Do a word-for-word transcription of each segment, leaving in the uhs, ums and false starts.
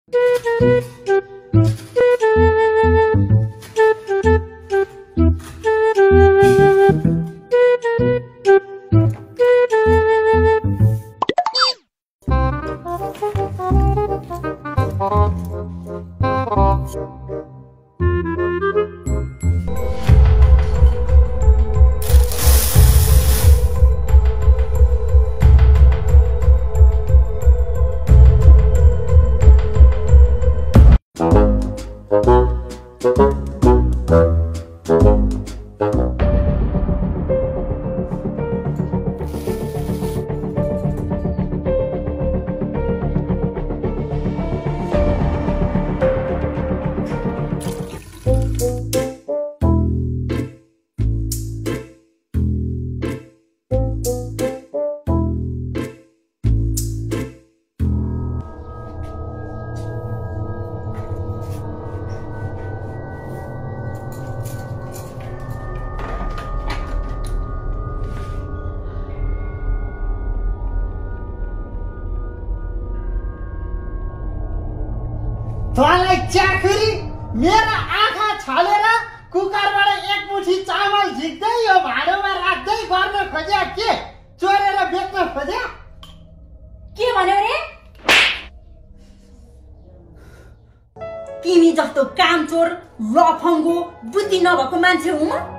तँलाई च्याखुरी मेरा आँखा छलेर कुकरबाट एक मुठी चामल झिक्दै यो भाँडोमा राख्दै गर्न खोज्या के चोरेर बेच्न खोज्या के भन्यो रे? तिमी जस्तो कामचोर लफङ्गो बुद्धि नभएको मान्छे हुँ म?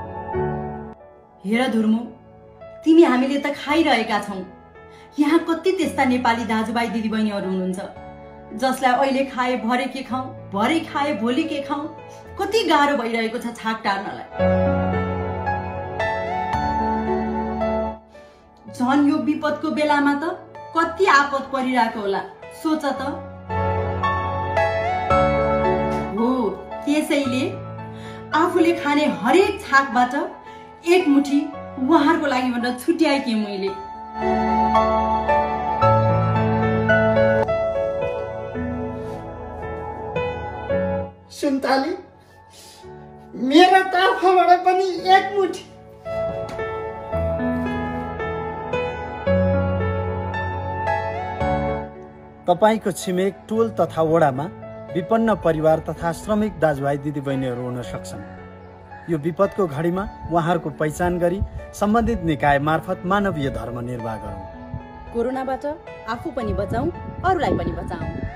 हेर धुर्मु, तिमी हामीले त खाइरहेका छौं। यहाँ कति त्यस्ता नेपाली दाजुभाइ दिदीबहिनीहरू हुनुहुन्छ जसलाई अहिले खाए भरे के खाऊ, भरे खाए भोलि के खाऊ, कति गाह्रो भइरहेको छ छाक टार्नलाई। झन् यो विपदको बेलामा त कति आपद परिरहेको होला सोच त। हो, त्यसैले आफूले खाने हरेक छाकबाट एक मुठी उहाँहरूको लागि भनेर छुट्याएकी मैले। सुन्तली, मेरो तर्फबाट पनि एक मुठी। तपाईको छिमेक टोल तथा वडामा विपन्न परिवार तथा श्रमिक दाजुभाइ दिदीबहिनीहरू हुन सक्छन्। यो विपदको घडीमा उहाँहरूको पहिचान गरी सम्बन्धित निकाय मार्फत मानवीय धर्म निर्वाह गरौँ। कोरोनाबाट आफू पनि बचाऊ, अरूलाई पनि बचाऊ।